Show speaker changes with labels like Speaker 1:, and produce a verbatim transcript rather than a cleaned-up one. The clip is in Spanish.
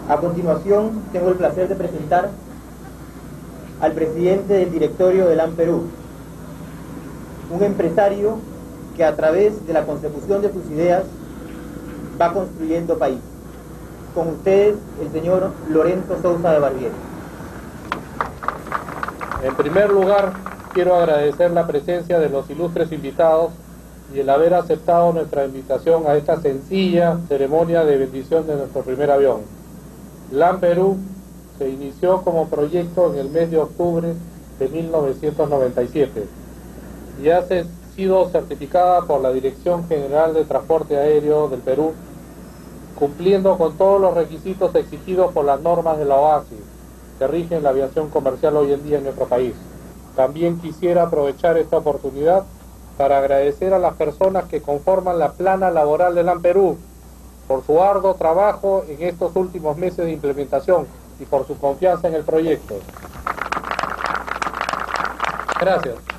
Speaker 1: A continuación, tengo el placer de presentar al presidente del directorio de LAN Perú, un empresario que a través de la consecución de sus ideas va construyendo país. Con ustedes, el señor Lorenzo Sousa de Barbieri.
Speaker 2: En primer lugar, quiero agradecer la presencia de los ilustres invitados y el haber aceptado nuestra invitación a esta sencilla ceremonia de bendición de nuestro primer avión. LAN Perú se inició como proyecto en el mes de octubre de mil novecientos noventa y siete y ha sido certificada por la Dirección General de Transporte Aéreo del Perú, cumpliendo con todos los requisitos exigidos por las normas de la O A S I que rigen la aviación comercial hoy en día en nuestro país. También quisiera aprovechar esta oportunidad para agradecer a las personas que conforman la plana laboral de LAN Perú por su arduo trabajo en estos últimos meses de implementación y por su confianza en el proyecto. Gracias.